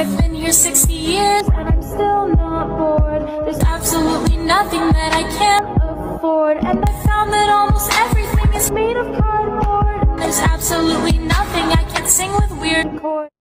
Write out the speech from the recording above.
I've been here 60 years and I'm still not bored. There's absolutely nothing that I can't afford, and I found that almost everything is made of cardboard. There's absolutely nothing I can't sing with weird chords.